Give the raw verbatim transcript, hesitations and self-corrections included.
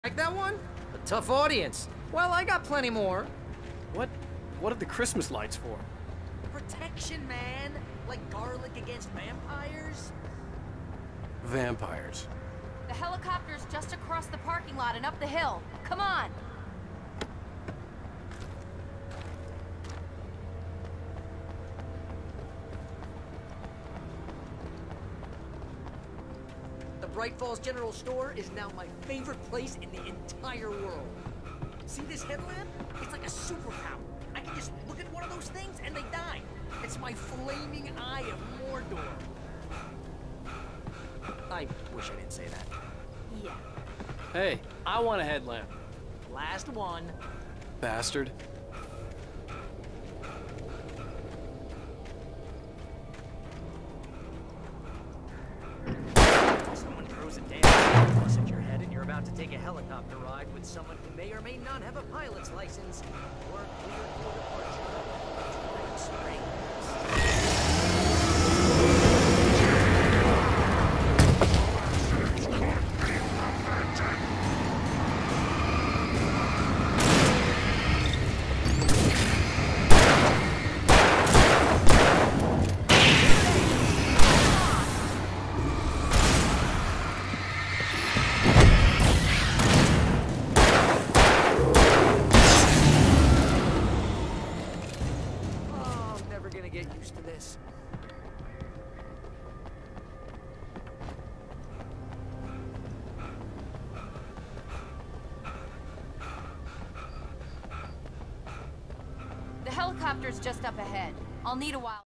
Like that one? A tough audience. Well, I got plenty more. What? What are the Christmas lights for? Protection, man. Like garlic against vampires. Vampires. The helicopter's just across the parking lot and up the hill. Come on! The Bright Falls General Store is now my favorite place in the entire world. See this headlamp? It's like a superpower. I can just look at one of those things and they die. It's my flaming eye of Mordor. I wish I didn't say that. Yeah. Hey, I want a headlamp. Last one. Bastard. Someone throws a damn bus at your head and you're about to take a helicopter ride with someone who may or may not have a pilot's license or cleared for departure to Springs. Get used to this. The helicopter's just up ahead. I'll need a while.